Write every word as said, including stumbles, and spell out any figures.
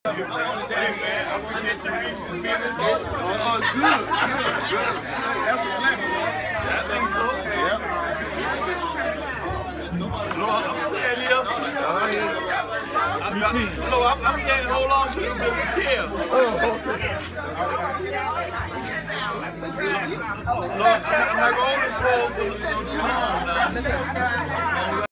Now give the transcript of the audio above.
Hey man, I want to get some recent business. Oh, oh, good, good, good. That's a blessing. I think so. Yep. No, I'm saying, Leo. Oh, yeah. I'm, no, I'm, I'm saying hold on to the chair. Oh, okay. No, I'm, I'm not going to go for the long now.